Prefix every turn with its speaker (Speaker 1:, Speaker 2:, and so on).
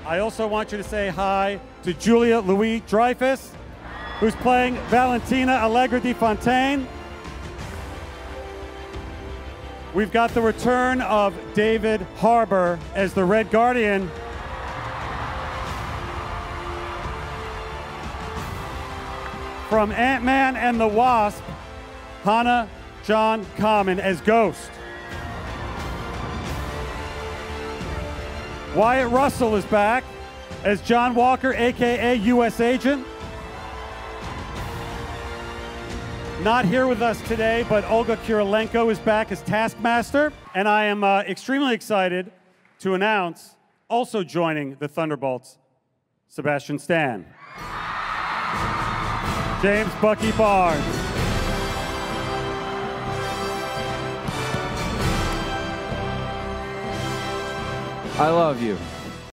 Speaker 1: I also want you to say hi to Julia Louis-Dreyfus, who's playing Valentina Allegra de Fontaine. We've got the return of David Harbour as the Red Guardian. From Ant-Man and the Wasp, Hannah John Kamen as Ghost. Wyatt Russell is back as John Walker, AKA U.S. Agent. Not here with us today, but Olga Kurylenko is back as Taskmaster. And I am extremely excited to announce, also joining the Thunderbolts, Sebastian Stan. James Bucky Barnes.
Speaker 2: I love you.